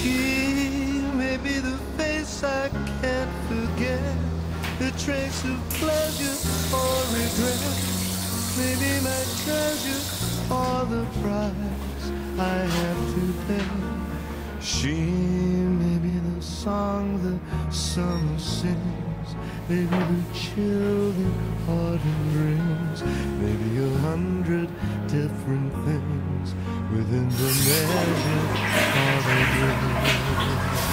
She may be the face I can't forget, the trace of pleasure or regret, maybe my treasure or the price I have to pay. She may be the song the summer sings, maybe the chill the autumn brings, maybe 100 different things within the measure of a dream.